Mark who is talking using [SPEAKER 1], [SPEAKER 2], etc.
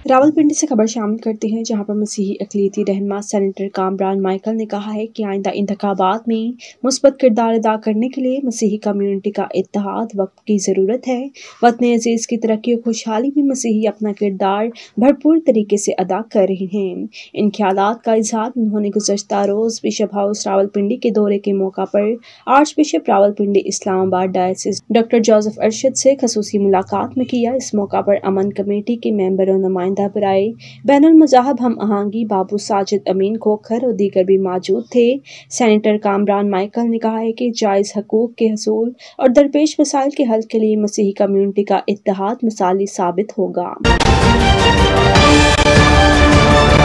[SPEAKER 1] रावलपिंडी से खबर शामिल करते हैं, जहां पर मसीही अक़लियती रहनुमा सेनेटर कामरान माइकल ने कहा है कि आइंदा इंतखाबात में मुस्बत किरदार अदा करने के लिए मसीही कम्युनिटी का इत्तेहाद वक्त की ज़रूरत है। वतन अज़ीज़ की तरक्की और खुशहाली में मसीही अपना किरदार भरपूर तरीके से अदा कर रहे हैं। इन ख्यालात का इजहार उन्होंने गुज़श्ता रोज़ बिशप हाउस रावलपिंडी के दौरे के मौका पर archbishop Rawalpindi Islamabad diocese doctor Joseph Arshad से खसूसी मुलाकात में किया। इस मौका पर अमन कमेटी के मेंबर और नुमाइंदा बराए बैनुल मज़ाहब हम आहंगी बाबू साजिद अमीन खोखर और दीगर भी मौजूद थे। सेनेटर कामरान माइकल ने कहा है कि जायज़ हकूक़ के हसूल और दरपेश मसाइल के हल के लिए मसीही कम्युनिटी का इत्तेहाद मिसाली साबित होगा।